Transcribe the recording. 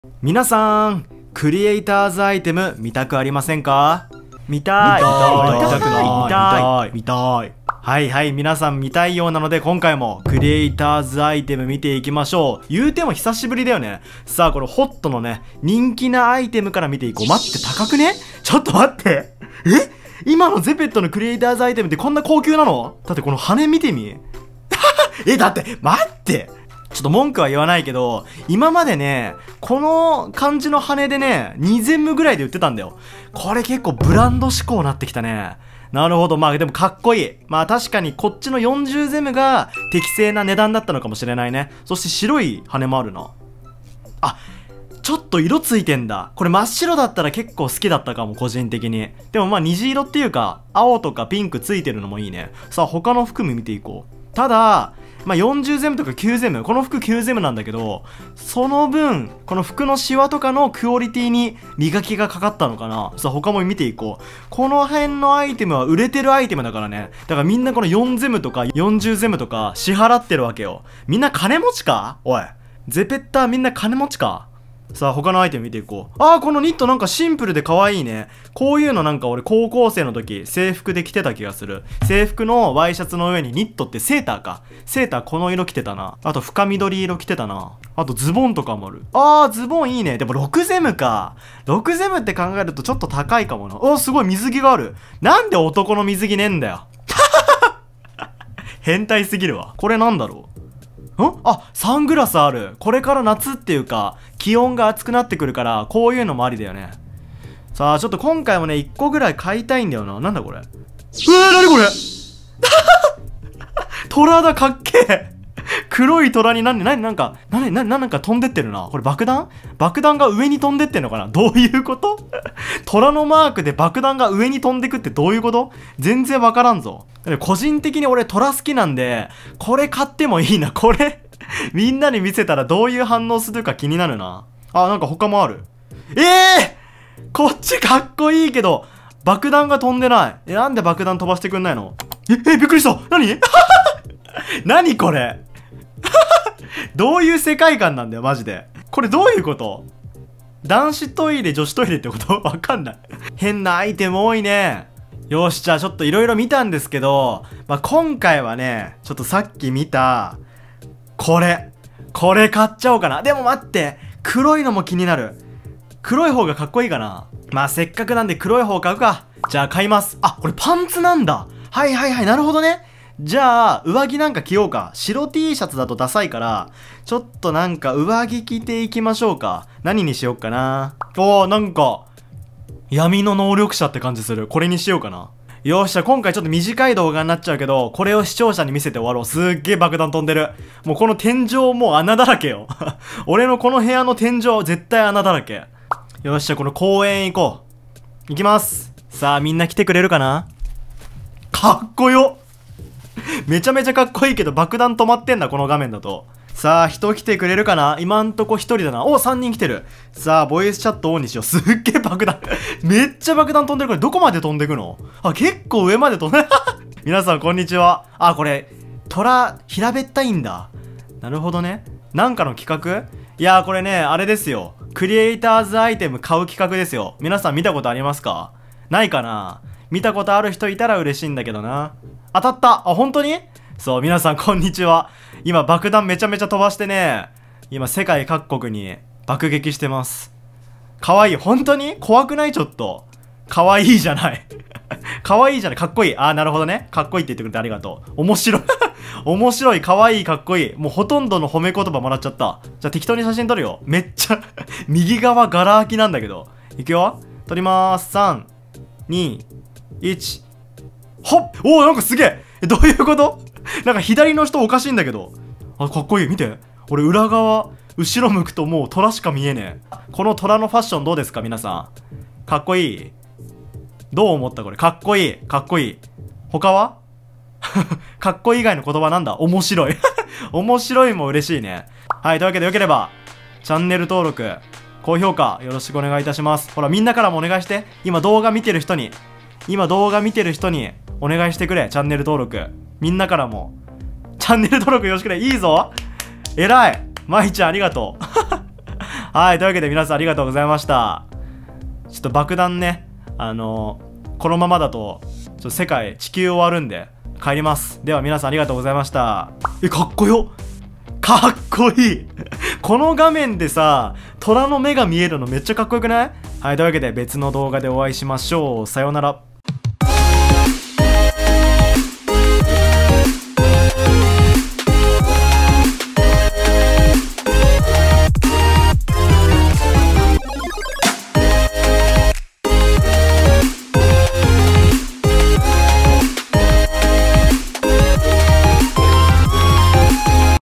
皆さん、クリエイターズアイテム見たくありませんか？見たい。はいはい、皆さん見たいようなので今回もクリエイターズアイテム見ていきましょう。言うても久しぶりだよね。さあ、これホットのね、人気なアイテムから見ていこう。待って、高くね？ちょっと待って。今のゼペットのクリエイターズアイテムってこんな高級なの？だってこの羽見てみ。だって、待って。ちょっと文句は言わないけど、今までね、この感じの羽でね、2ゼムぐらいで売ってたんだよ。これ結構ブランド志向になってきたね。なるほど。まあでもかっこいい。まあ確かにこっちの40ゼムが適正な値段だったのかもしれないね。そして白い羽もあるな。あ、ちょっと色ついてんだ。これ真っ白だったら結構好きだったかも、個人的に。でもまあ虹色っていうか、青とかピンクついてるのもいいね。さあ他の服も見ていこう。ただ、まあ、40ゼムとか9ゼム。この服9ゼムなんだけど、その分、この服のシワとかのクオリティに磨きがかかったのかな。さあ、他も見ていこう。この辺のアイテムは売れてるアイテムだからね。だからみんなこの4ゼムとか40ゼムとか支払ってるわけよ。みんな金持ちか？おい。ゼペッターみんな金持ちか？さあ他のアイテム見ていこう。このニットなんかシンプルで可愛いね。こういうのなんか俺高校生の時制服で着てた気がする。制服のワイシャツの上にニットってセーターか。セーターこの色着てたな。あと深緑色着てたな。あとズボンとかもある。ズボンいいね。でも6ゼムか。6ゼムって考えるとちょっと高いかもな。すごい水着がある。なんで男の水着ねえんだよ。変態すぎるわ。これなんだろう。サングラスある。これから夏っていうか、気温が暑くなってくるから、こういうのもありだよね。さあ、ちょっと今回もね、1個ぐらい買いたいんだよな。なんだこれ。なにこれ。虎だ、かっけえ。黒い虎になんか飛んでってるな。これ爆弾が上に飛んでってんのかな？どういうこと？虎のマークで爆弾が上に飛んでくってどういうこと？全然わからんぞ。個人的に俺虎好きなんで、これ買ってもいいな。これみんなに見せたらどういう反応するか気になるな。なんか他もある。こっちかっこいいけど、爆弾が飛んでない。なんで爆弾飛ばしてくんないの？びっくりした。何？何これ？どういう世界観なんだよ、マジで。これどういうこと？男子トイレ、女子トイレってこと？わかんない。変なアイテム多いね。よし、じゃあちょっといろいろ見たんですけど、今回はね、ちょっとさっき見た、これ買っちゃおうかな。でも待って、黒いのも気になる。黒い方がかっこいいかな。せっかくなんで黒い方買うか。じゃあ買います。これパンツなんだ。はい、なるほどね。じゃあ、上着なんか着ようか。白 T シャツだとダサいから、ちょっとなんか上着着ていきましょうか。何にしようかな。なんか、闇の能力者って感じする。これにしようかな。よっしゃ、今回ちょっと短い動画になっちゃうけど、これを視聴者に見せて終わろう。すっげえ爆弾飛んでる。もうこの天井もう穴だらけよ。俺のこの部屋の天井絶対穴だらけ。よっしゃ、この公園行こう。行きます。さあ、みんな来てくれるかな？かっこよ。めちゃめちゃかっこいいけど爆弾止まってんだ、この画面だと。さあ、人来てくれるかな？今んとこ1人だな。3人来てる。さあ、ボイスチャットオンにしよう。すっげえ爆弾。めっちゃ爆弾飛んでる。これどこまで飛んでくの？結構上まで飛んでる。皆さん、こんにちは。これ、虎、平べったいんだ。なるほどね。なんかの企画？いやー、これね、あれですよ。クリエイターズアイテム買う企画ですよ。皆さん見たことありますか？ないかな？見たことある人いたら嬉しいんだけどな。当たった。本当に？そう、皆さんこんにちは。今爆弾めちゃめちゃ飛ばしてね、今世界各国に爆撃してます。かわいい。本当に？怖くない？ちょっと。かわいいじゃない。かわいいじゃない。かっこいい。なるほどね。かっこいいって言ってくれてありがとう。面白い。面白い。かわいい。かっこいい。もうほとんどの褒め言葉もらっちゃった。じゃあ適当に写真撮るよ。めっちゃ、右側ガラ空きなんだけど。いくよ。撮りまーす。3、2、1。ほっ！なんかすげえ！どういうこと？なんか左の人おかしいんだけど。かっこいい。見て。俺裏側、後ろ向くともう虎しか見えねえ。この虎のファッションどうですか皆さん。かっこいい？どう思ったこれ？かっこいい。かっこいい。他は？かっこいい以外の言葉なんだ？面白い。面白いも嬉しいね。はい、というわけでよければ、チャンネル登録、高評価よろしくお願いいたします。ほら、みんなからもお願いして。今動画見てる人にお願いしてくれ。チャンネル登録。みんなからも。チャンネル登録よろしくね。いいぞ。偉い。まいちゃんありがとう。 はい、というわけで皆さんありがとうございました。ちょっと爆弾ね、このままだと、ちょっと世界、地球終わるんで、帰ります。では皆さんありがとうございました。かっこよ、かっこいいこの画面でさ、虎の目が見えるのめっちゃかっこよくない？はい、というわけで別の動画でお会いしましょう。さようなら。